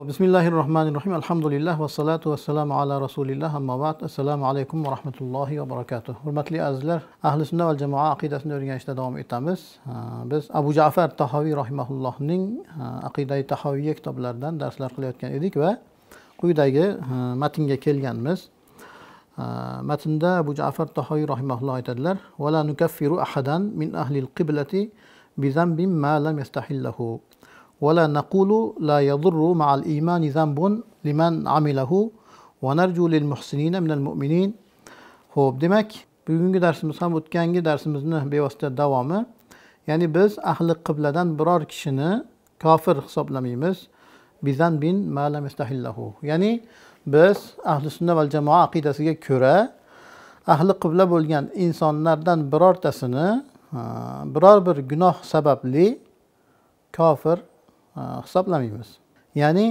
Bismillahirrahmanirrahim. Alhamdulillah va salatu vassalamu ala rasulillah. Amma ba'd. Assalomu alaykum va rahmatullohi va barakatuh. Hurmatli azizlar, ahli sunna val jamoa aqidasini o'rganishda davom etamiz. Biz Abu Ja'far Tahoviy rahimahullohning aqidai tahoviyya kitoblaridan darslar qilayotgan edik va quyidagi matnga kelganmiz. Matnda Abu Ja'far Tahoviy rahimahulloh aytadilar: "Va la nukaffiru ahadan min ahli al-qiblati bi dhanbin ma lam yastahillahu. ولا نقول لا يضر مع الإيمان ذنب لمن عمله ونرجو للمحسنين من المؤمنين." Xo'p, demak, bugungi darsimiz ham o'tgangi darsimizni bevosita davomi. Ya'ni biz ahli qibladan biror kishini kofir hisoblamaymiz. Bizanbin ma lam yastahillahu. Ya'ni biz ahli sunna val jamoa aqidasiga ko'ra ahli qibla bo'lgan insonlardan birortasini biror bir gunoh sababli kofir hisoblamaymiz. Ya'ni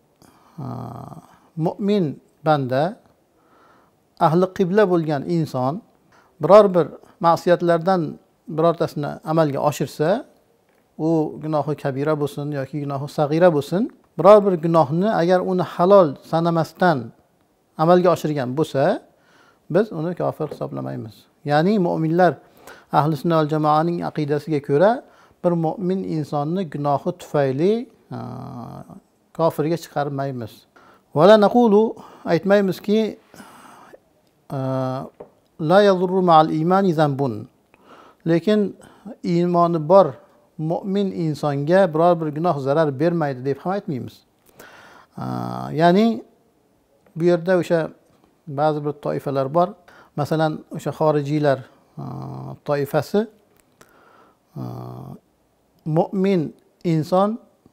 mu'min banda, ahli qibla bo'lgan inson biror bir ma'siyatlardan birortasini amalga oshirsa, u gunohi kabira bo'lsin yoki gunohi sag'ira bo'lsin, biror bir gunohni agar uni halol sanamasdan amalga oshirgan bo'lsa, biz uni kofir hisoblamaymiz. Ya'ni mu'minlar ahli sunna val jamoaning aqidasiga ko'ra bir mu'min insonni gunohi tufayli kofirga chiqarmaymiz. Vala naqulu, aytmaymizki la yadurru ma'al imani zanbun. Lekin iymoni bor mu'min insonga biror bir gunoh zarar bermaydi deb ham aytmaymiz. Ya'ni bu yerda o'sha ba'zi bir toifalar bor. Masalan, o'sha xorijiylar toifasi mu'min inson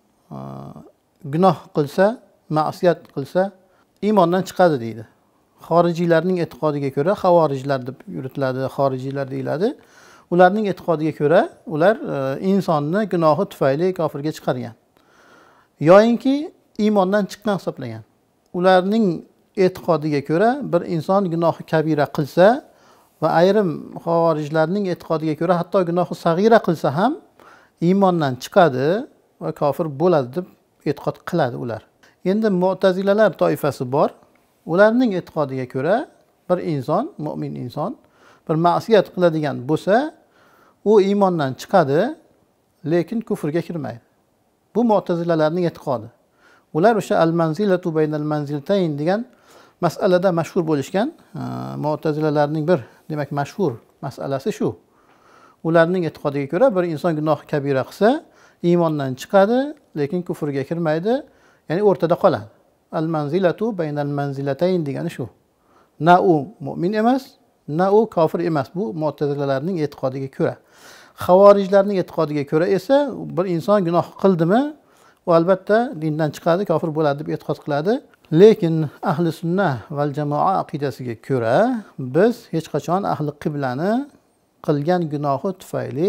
gunoh qilsa, ma'siyat qilsa iymondan chiqadi deydi. Xorijiylarning e'tiqodiga ko'ra, xavorijlar deb yuritiladi, xorijiylar deyiladi. Ularning e'tiqodiga ko'ra, ular insonni gunohi tufayli kofirga chiqargan. Yoyinki iymondan chiqqan hisoblagan. Ularning e'tiqodiga ko'ra, bir inson gunohi kabira qilsa va ayrim xavorijlarning e'tiqodiga ko'ra hatto gunohi sag'ira qilsa ham iymondan chiqadi va kofir bo'ladi deb e'tiqod qiladi ular. Endi mu'tazilalar toifasi bor. Ularning e'tiqodiga ko'ra bir inson, mu'min inson bir ma'siyat qiladigan bo'lsa, u iymondan chiqadi, lekin kufrga kirmaydi. Bu mu'tazilalarning e'tiqodi. Ular o'sha al-manzilatu baynal manzilatayn degan masalada mashhur bo'lishgan. Mu'tazilalarning bir, demak, mashhur masalasi shu. Ularning e'tiqodiga ko'ra bir inson gunoh kabira qilsa, iymondan chiqadi, lekin kufrga kirmaydi, ya'ni o'rtada qoladi. Al-manzilatu baynal manzilatayn degani shu. Na u mu'min emas, na u kofir emas. Bu mu'tazilalarning e'tiqodiga ko'ra. Xavorijlarning e'tiqodiga ko'ra esa bir inson gunoh qildimi, u albatta dindan chiqadi, kofir bo'ladi deb e'tiqod qiladi. Lekin ahli sunna val jamoa aqidasiga ko'ra biz hech qachon ahli qiblani qilgan gunohi tufayli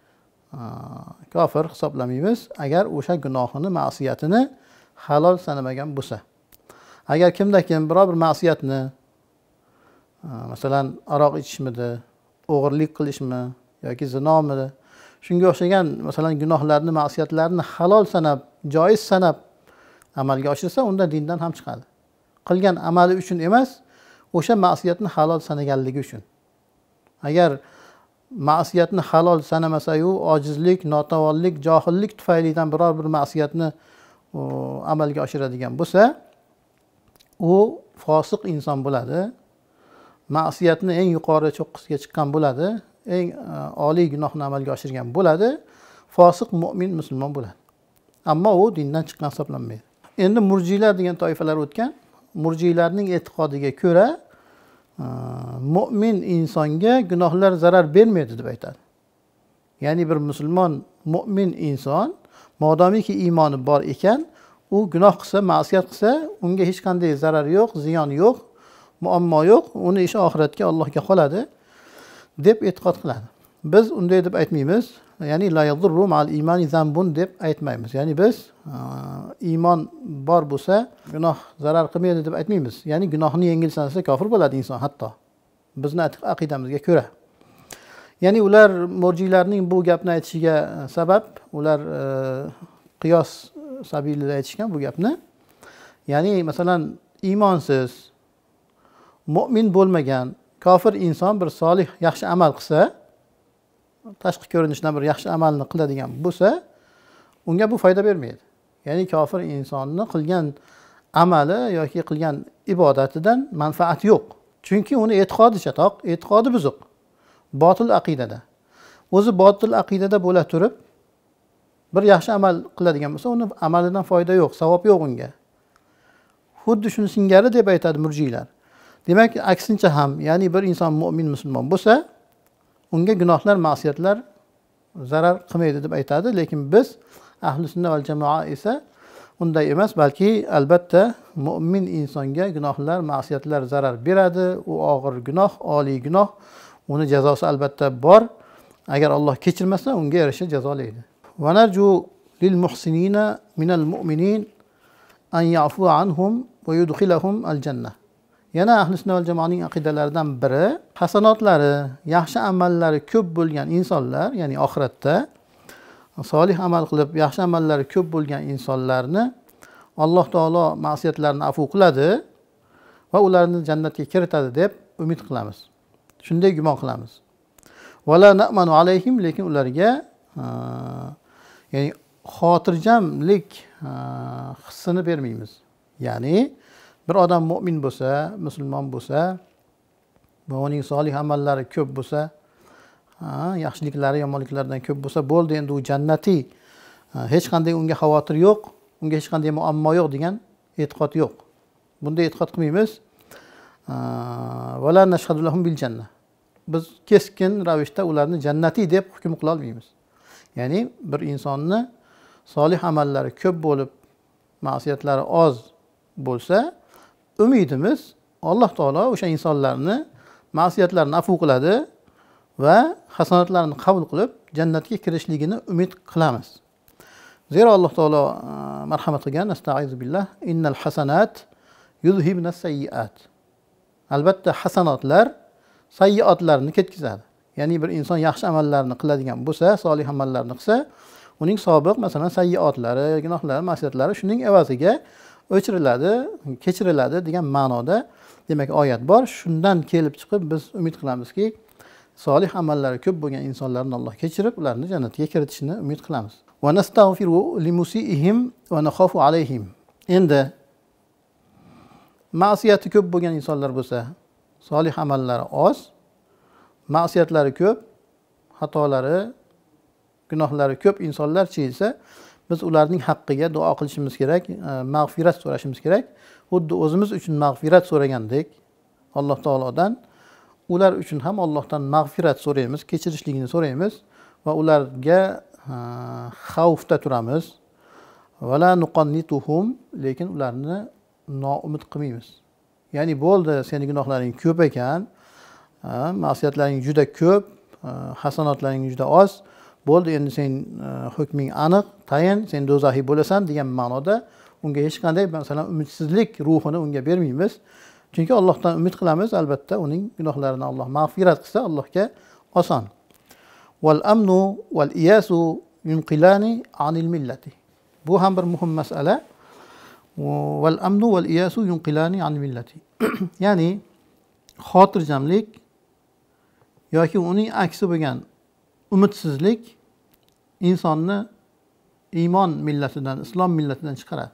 kofir hisoblamaymiz, agar o'sha gunohini, ma'siyatini halol sanamagan bo'lsa. Agar kimda-kim biror bir ma'siyatni, masalan, aroq ichishmidi, o'g'irlik qilishmi yoki zinomidi, shunga o'xshagan masalan gunohlarni, ma'siyatlarni halol sanab, joiz sanab amalga oshirsa, unda dindan ham chiqadi. Qilgan amali uchun emas, o'sha ma'siyatni halol sanaganligi uchun. Agar ma'siyatni halol sanamasa-yu, ojizlik, notavonlik, johillik tufaylidan biror bir ma'siyatni amalga oshiradigan bo'lsa, u fosiq inson bo'ladi. Ma'siyatni eng yuqori cho'qqisiga chiqqan bo'ladi, eng oliy gunohni amalga oshirgan bo'ladi, fosiq mu'min musulmon bo'ladi. Ammo u dindan chiqqan hisoblanmaydi. Endi murjiylar degan toifalar o'tgan. Murjiylarning e'tiqodiga ko'ra mu'min insonga gunohlar zarar bermaydi deb aytadi. Ya'ni bir musulmon, mu'min inson modomiki iymoni bor ekan, u gunoh qilsa, ma'siyat qilsa, unga hech qanday zarar yo'q, ziyon yo'q, muammo yo'q, uni ishi oxiratga, Allohga qoladi deb e'tiqod qiladi. Biz unday deb aytmaymiz. Ya'ni la yadurru ma'al imani zanbun deb aytmaymiz. Ya'ni biz iymon bor bo'lsa, gunoh zarar qilmaydi deb aytmaymiz. Ya'ni gunohni yengil sanasa kofir bo'ladi inson hatto. Bizning aqidamizga ko'ra. Ya'ni ular murjiylarning bu gapni aytishiga sabab, ular qiyos sabilida aytishgan bu gapni. Ya'ni masalan iymonsiz, mu'min bo'lmagan kofir inson bir solih yaxshi amal qilsa, tashqi ko'rinishdan bir yaxshi amalni qiladigan bo'lsa, unga bu foyda bermaydi. Ya'ni kofir insonni qilgan amali yoki qilgan ibodatidan manfaat yo'q. Chunki uni e'tiqodi chatoq, e'tiqodi buzuq. Botil aqidada. O'zi botil aqidada bo'la turib, bir yaxshi amal qiladigan bo'lsa, uni amalidan foyda yo'q, savob yo'q unga. Xuddi shuni singari deb aytadi murjiylar. Demak, aksincha ham, ya'ni bir inson mu'min musulmon bo'lsa, unga gunohlar, ma'siyatlar zarar qilmaydi deb aytadi, lekin biz ahli sunna val jamoa esa unday emas, balki albatta mu'min insonga gunohlar, ma'siyatlar zarar beradi. U og'ir gunoh, oliy gunoh, uni jazosi albatta bor. Agar Alloh kechirmasa, unga yarasha jazolaydi. Va narju lil muhsinina minal mu'minin an ya'fu anhum va yudkhilahum al jannah. Yana ahli sunna val jamoaning aqidalaridan biri, hasanotlari, yaxshi amallari ko'p bo'lgan insonlar, ya'ni oxiratda solih amal qilib, yaxshi amallari ko'p bo'lgan insonlarni Alloh taolo ma'siyatlarini afv qiladi va ularni jannatga kiritadi deb umid qilamiz. Shunday gumon qilamiz. Wala na'manu alayhim, lekin ularga ya'ni xotirjamlik hissini bermaymiz. Ya'ni bir odam mu'min bo'lsa, musulmon bo'lsa, va uning solih amallari ko'p bo'lsa, yaxshiliklari yomonliklaridan ko'p bo'lsa, bo'ldi, endi u jannatiy, hech qanday unga xavotir yo'q, unga hech qanday muammo yo'q degan e'tiqod yo'q. Bunday e'tiqod qilmaymiz. Wala nashhadu lahum bil jannah. Biz keskin ravishda ularni jannatiy deb hukm qila olmaymiz. Ya'ni bir insonni solih amallari ko'p bo'lib, ma'siyatlari oz bo'lsa, umidimiz Alloh taolo o'sha insonlarni ma'siyatlarini afv qiladi va hasanatlarini qabul qilib jannatga kirishligini umid qilamiz. Zero Alloh taolo marhamat qilgan, astag'izu billah, innal hasanat yuzhibnas sayyiat. Albatta hasanatlar sayyiatlarni ketkizadi. Ya'ni bir inson yaxshi amallarni qiladigan bo'lsa, solih amallarni qilsa, uning sobiq masalan sayyiatlari, gunohlari, ma'siyatlari shuning evaziga o'chiriladi, kechiriladi degan ma'noda demak oyat bor. Shundan kelib chiqib biz umid qilamizki, solih amallari ko'p bo'lgan insonlarni Alloh kechirib, ularni jannatga kiritishini umid qilamiz. Va nastaghfiru limusiihim va nakhafu alayhim. Endi ma'siyati ko'p bo'lgan insonlar bo'lsa, solih amallari oz, ma'siyatlari ko'p, xatolari, gunohlari ko'p insonlarchi esa, biz ularning haqqiga duo qilishimiz kerak, mag'firat so'rashimiz kerak. Xuddi o'zimiz uchun mag'firat so'ragandek Alloh taolodan, ular uchun ham Allohdan mag'firat so'raymiz, kechirishligini so'raymiz va ularga xavfda turamiz. Vala nuqannituhum, lekin ularni noumid qilmaymiz. Ya'ni bo'ldi, seni gunohlaring ko'p ekan, ma'siyatlaring juda ko'p, hasanatlaring juda oz, bo'ldi, endi sen hukming aniq, tayin, sen do'zaxiy bo'lasan degan ma'noda unga hech qanday masalan umidsizlik ruhini unga bermaymiz. Chunki Allohdan umid qilamiz, albatta uning gunohlarini Alloh mag'firat qilsa, Allohga oson. Wal amnu wal iyasu yunqilani anil millati. Bu ham bir muhim masala. Wal amnu wal iyasu yunqilani anil millati. Ya'ni xotirjamlik yoki uning aksi bo'lgan umidsizlik insonni iymon millatidan, islom millatidan chiqaradi.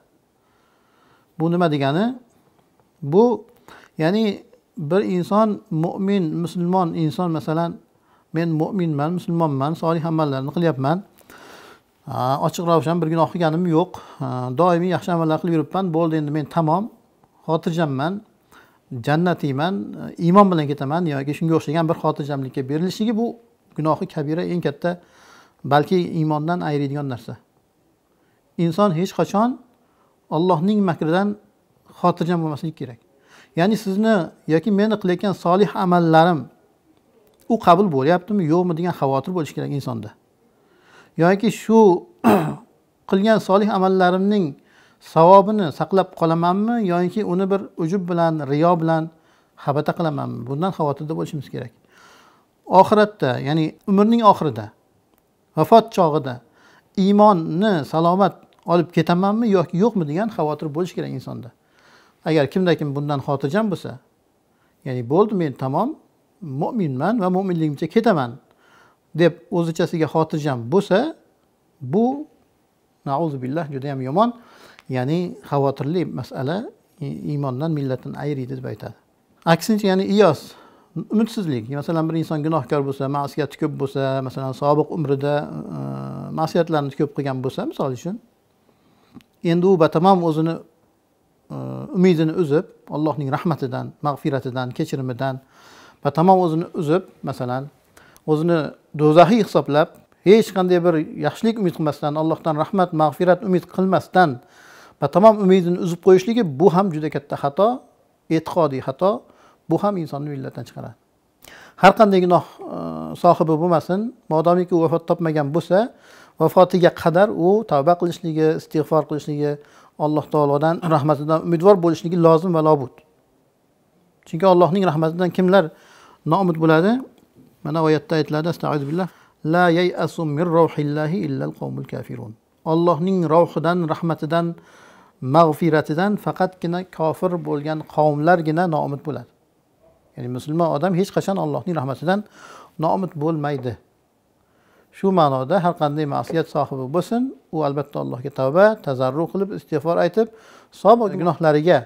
Bu nima degani? Bu ya'ni bir inson mu'min, musulmon inson masalan, men mu'minman, musulmonman, solih amallarni qilyapman, ochiq ravshan bir gunoh qilganim yo'q, doimiy yaxshi amallar qilib yuribman, bo'ldi, endi men tamom, xotirjamman, jannatiyman, iymon bilan ketaman yoki shunga o'xshagan bir xotirjamlikka berilishligi, bu gunohi kabira, eng katta, balki iymondan ayiradigan narsa. Inson hech qachon Allohning makridan xotirjam bo'lmasligi kerak. Ya'ni sizni yoki meni qilayotgan solih amallarim u qabul bo'lyaptimi, yo'qmi degan xavotir bo'lishi kerak insonda. Yoki shu qilgan solih amallarimning savobini saqlab qolamanmi yoki uni bir ujub bilan, riyo bilan habata qilamanmi? Bundan xavotirda bo'lishimiz kerak. Oxiratda, ya'ni umrning oxirida, vafot chog'ida iymonni salomat olib ketamanmi yoki yo'qmi degan xavotir bo'lishi kerak insonda. Agar kimda-kim bundan xotirjam bo'lsa, ya'ni bo'ldi men tamom mu'minman va mu'minligimcha ketaman deb o'zichasiga xotirjam bo'lsa, bu nauzubillah juda ham yomon, ya'ni xavotirli masala, iymondan millatdan ayiradi deb aytadi. Aksincha, ya'ni iyos, umidsizlik. Masalan, bir inson gunohkor bo'lsa, ma'siyati ko'p bo'lsa, masalan, sobiq umrida ma'siyatlarni ko'p qilgan bo'lsa, misol uchun, endi u batamom o'zini umidini uzib, Allohning rahmatidan, mag'firatidan, kechirimidan batamom o'zini uzib, masalan, o'zini do'zaxiy hisoblab, hech qanday bir yaxshilik umid qilmasdan, Allohdan rahmat, mag'firat umid qilmasdan batamom umidini uzib qo'yishligi, bu ham juda katta xato, e'tiqodiy xato. Bu ham insonni millatdan chiqaradi. Har qanday gunoh sohibi bo'lmasin, modomiki u vafot topmagan bo'lsa, vafotiga qadar u tavba qilishligi, istig'for qilishligi, Alloh taolodan rahmatidan umidvor bo'lishligi lozim va lobud. Chunki Allohning rahmatidan kimlar noumid bo'ladi? Mana oyatda aytiladi, astag'firullah, la yay'asu min rawhillahi illa al-qawmul kafirun. Allohning ravhidan, rahmatidan, mag'firatidan faqatgina kofir bo'lgan qavmlargina noumid bo'ladi. Ya'ni musulmon odam hech qachon Allohning rahmatidan noumid bo'lmaydi. Shu ma'noda har qanday ma'siyat sohibi bo'lsin, u albatta Allohga tavba, tazarru qilib, istig'for aytib, sobiq gunohlariga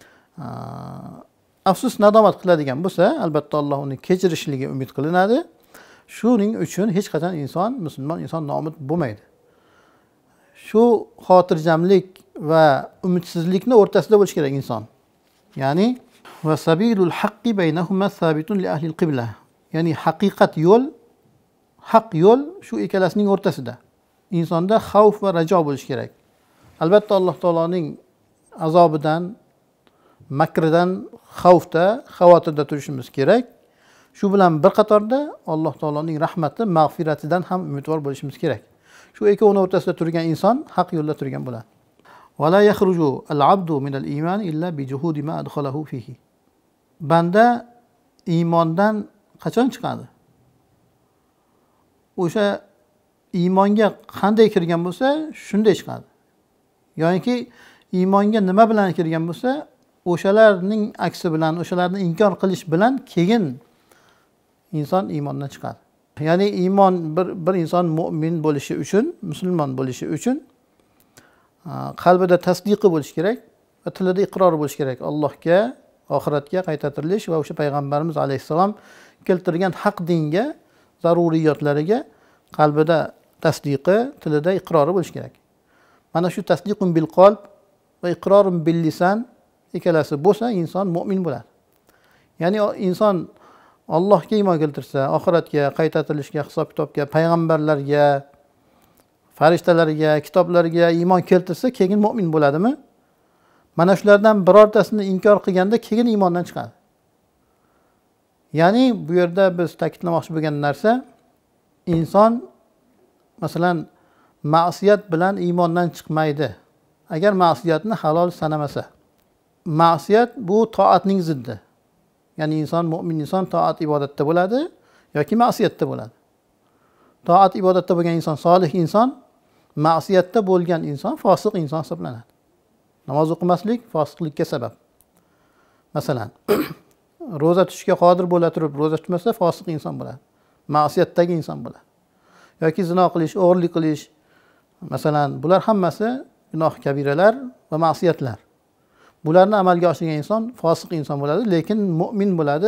afsus nadomat qiladigan bo'lsa, albatta Alloh uni kechirishligi umid qilinadi. Shuning uchun hech qachon inson, musulmon inson noumid bo'lmaydi. Shu xotirjamlik va umidsizlikni o'rtasida bo'lish kerak inson. Ya'ni va sabilul haqqi baynahuma sabitun li ahli al-qibla. Ya'ni haqiqat yo'l, haq yo'l shu ikkalasining o'rtasida. Insonda xavf va rajo bo'lish kerak. Albatta Alloh taoloning azobidan, makridan xavfda, xavotirda turishimiz kerak. Shu bilan bir qatorda Alloh taoloning rahmati, mag'firatidan ham umidvor bo'lishimiz kerak. Shu ikkovining o'rtasida turgan inson haq yo'lda turgan bo'ladi. Va la yakhruju al-'abdu min al-iman illa bi juhudi ma adkhalahu fihi. Banda iymondan qachon chiqadi? O'sha iymonga qanday kirgan bo'lsa, shunday chiqadi. Yoki iymonga nima bilan kirgan bo'lsa, o'shalarning aksi bilan, o'shalarni inkor qilish bilan keyin inson iymondan chiqadi. Ya'ni iymon bir inson mu'min bo'lishi uchun, musulmon bo'lishi uchun qalbida tasdiqi bo'lishi kerak va tilida iqrori bo'lishi kerak. Allohga, oxiratga qayta tirilish va o'sha payg'ambarimiz alayhissalom keltirgan haq dinga, zaruriyatlariga qalbida tasdiqi, tilida iqrori bo'lishi kerak. Mana shu tasdiqun bil qalb va iqrorun bil lisan ikkalasi bo'lsa, inson mu'min bo'ladi. Ya'ni inson Allohga iymon keltirsa, oxiratga, qayta tirilishga, hisob-kitobga, payg'ambarlarga, farishtalarga, kitoblarga iymon keltirsa, keyin mu'min bo'ladimi? Mana shulardan birortasini inkor qilganda keyin iymondan chiqadi. Ya'ni bu yerda biz ta'kidlamoqchi bo'lgan narsa, inson masalan ma'siyat bilan iymondan chiqmaydi. Agar ma'siyatni halol sanamasa. Ma'siyat bu toatning ziddi. Ya'ni inson, mu'min inson toat ibodatda bo'ladi yoki ma'siyatda bo'ladi. Toat ibodatda bo'lgan inson solih inson, ma'siyatda bo'lgan inson fosiq inson hisoblanadi. Namoz o'qimaslik fosiqlikka sabab. Masalan, roza tutishga qodir bo'la turib roza tutmasa fosiq inson bo'ladi. Ma'siyatdagi inson bo'ladi. Yoki zino qilish, o'g'irlik qilish, masalan, bular hammasi gunoh kabiralar va ma'siyatlar. Bularni amalga oshirgan inson fosiq inson bo'ladi, lekin mu'min bo'ladi,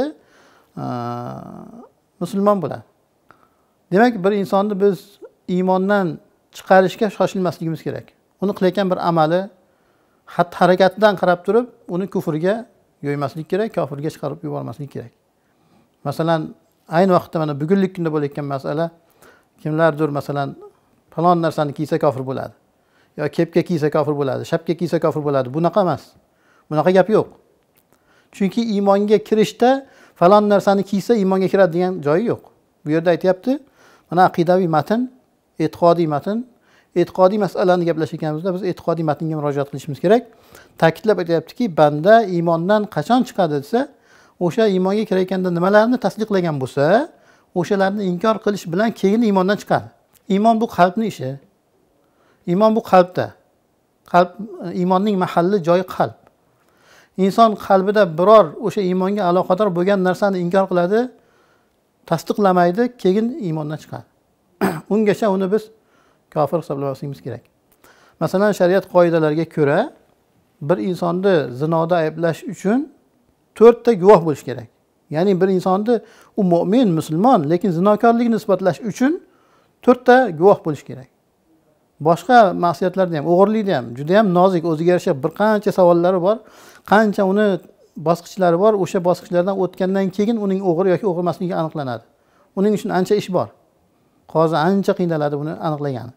musulmon bo'ladi. Demak, bir insonni biz iymondan chiqarishga shoshilmasligimiz kerak. Uni qilayotgan bir amali, xatti-harakatidan qarab turib, uni kufrga yo'ymaslik kerak, kofirga chiqarib yubormaslik kerak. Masalan, ayni vaqtda mana bugunlik kunda bo'layotgan masala, kimlardir masalan falon narsani kiysa kofir bo'ladi. Yo kepka kiysa kofir bo'ladi, shapka kiysa kofir bo'ladi. Bunaqa emas. Bunaqa gap yo'q. Chunki iymonga kirishda falon narsani kiysa iymonga kiradi degan joyi yo'q. Bu yerda aytayapti, mana aqidaviy matn, e'tiqodiy matn, e'tiqodiy masalalarni gaplashayotganimizda biz e'tiqodiy matnga murojaat qilishimiz kerak. Ta'kidlab aytayaptiki, banda iymondan qachon chiqadi desa, o'sha iymonga kirayotganda nimalarni tasdiqlagan bo'lsa, o'shalarni inkor qilish bilan keyin iymondan chiqadi. Iymon bu qalbning ishi. Iymon bu qalbda. Qalb, iymonning mahalli joyi qalb. inson qalbida biror o'sha iymonga aloqador bo'lgan narsani inkor qiladi, tasdiqlamaydi, keyin iymondan chiqadi. Ungacha uni biz kofir hisoblamasligimiz kerak. Masalan, shariat qoidalariga ko'ra bir insonni zinoda ayblash uchun 4 ta guvoh bo'lish kerak. Ya'ni bir insonni u mu'min, musulmon, lekin zinokorligini isbotlash uchun 4 ta guvoh bo'lish kerak. Boshqa ma'siyatlarda ham, o'g'irlikda ham juda ham nozik, o'ziga yarasha bir qancha savollari bor, qancha uni bosqichlari bor. O'sha bosqichlardan o'tgandan keyin uning o'g'ri yoki o'g'irmasligi aniqlanadi. Uning uchun ancha ish bor. Qozi ancha qiynaladi buni aniqlagani.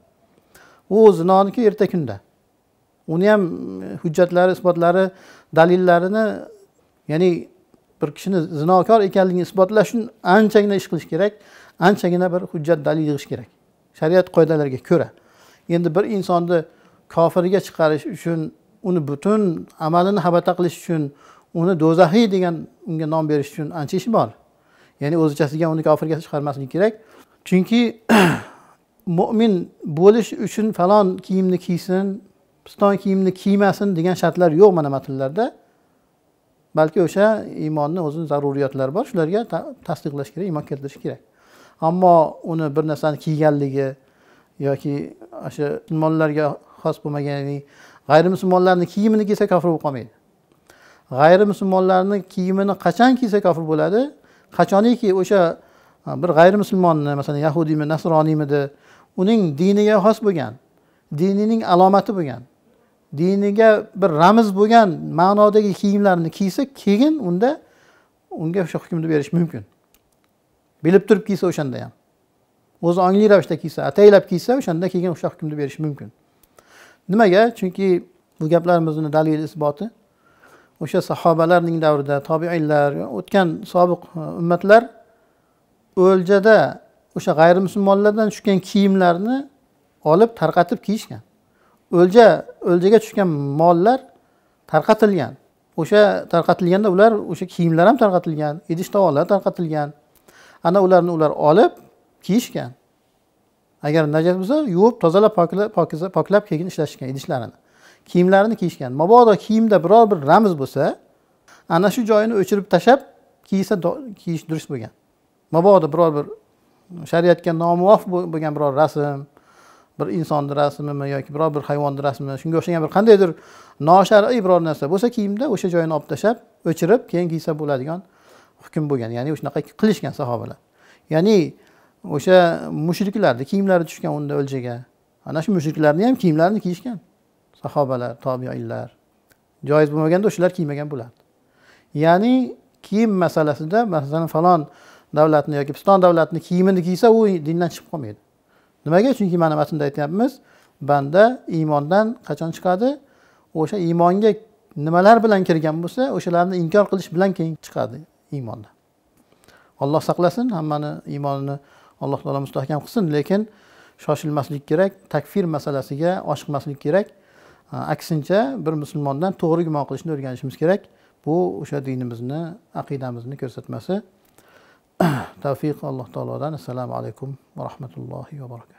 U zinoniki erta kunda. Uni ham hujjatlari, isbotlari, dalillarini, ya'ni bir kishini zinokor ekanligini isbotlash uchun anchagina ish qilish kerak, anchagina bir hujjat dalil yig'ish kerak. Shariat qoidalariga ko'ra. Endi bir insonni kofirga chiqarish uchun, uni butun amalini habata qilish uchun, uni do'zaxiy degan unga nom berish uchun ancha ish bor. Ya'ni o'zichasiga uni kofirga chiqarmaslik kerak. Chunki mu'min bo'lish uchun falon kiyimni kiysin, piston kiyimni kiymasin degan shartlar yo'q mana matnlarda. Balki o'sha iymonning o'zining zaruriyatlari bor, shularga tasdiqlash kerak, iymon keltirish kerak. Ammo uni bir narsani kiyganligi yoki o'sha musulmonlarga xos bo'lmagan, ya'ni g'ayrimusulmonlarning kiyimini kiysa kofir bo'lib qolmaydi. G'ayrimusulmonlarning kiyimini qachon kiysa kofir bo'ladi? Qachoniki o'sha bir g'ayrimusulmonni, masalan yahudiymi, nasroniymidi, uning diniga xos bo'lgan, dinining alomati bo'lgan, diniga bir ramz bo'lgan ma'nodagi kiyimlarni kiysa, keyin unga o'sha hukmni berish mumkin. Bilib turib kiysa o'shanda ham. O'zi ongli ravishda kiysa, ataylab kiysa, o'shanda keyin o'sha hukmni berish mumkin. Nimaga? Chunki bu gaplarimizning dalil isboti o'sha sahobalarning davrida, tobiinlar, o'tgan sobiq ummatlar o'ljada o'sha g'ayrimusulmonlardan tushgan kiyimlarni olib tarqatib kiyishgan. O'ljaga tushgan mollar tarqatilgan. O'sha tarqatilganda ular o'sha kiyimlar ham tarqatilgan, idish-tovoqlar tarqatilgan. Ana ularni olib kiyishgan. Agar najas bo'lsa, yuvib, tozalab, poklab keyin ishlashgan idishlarini. Kiyimlarini kiyishgan. Mabodo kiyimda biror bir ramz bo'lsa, ana shu joyini o'chirib tashab kiyish durust bo'lgan. Mabodo biror bir shariatga nomuvofiq bo'lgan biror rasm, bir insonning rasmimi yoki biror bir hayvonning rasmi, shunga o'xshagan bir qandaydir noshar'iy biror narsa bo'lsa, kiyimda o'sha joyini olib tashab, o'chirib, keyin kiysa bo'ladigan hukm bo'lgan. Ya'ni shunaqa qilishgan sahobalar. Ya'ni o'sha mushriklarning kiyimlari tushgan unda o'ljaga. Ana shu mushriklarning ham kiyimlarini kiyishgan. Sahobalar, tobiinlar. Joiz bo'lmaganda o'shalar kiymagan bo'lardi. Ya'ni kiyim masalasida, masalan, falon davlatni yoki piston davlatni kiyimini kiysa, u dindan chiqib qolmaydi. Nimaga? Chunki mana matnda aytyapmiz, banda iymondan qachon chiqadi? O'sha iymonga nimalar bilan kirgan bo'lsa, o'shalarni inkor qilish bilan keyin chiqadi iymondan. Alloh saqlasin, hammani iymonini Alloh taolo mustahkam qilsin, lekin shoshilmaslik kerak, takfir masalasiga oshiqmaslik kerak. Aksincha bir musulmondan to'g'ri gumon qilishni o'rganishimiz kerak. Bu o'sha dinimizni, aqidamizni ko'rsatmasi. Tavfiq Alloh taolodan. Assalomu alaykum va rahmatullohi va barakatuh.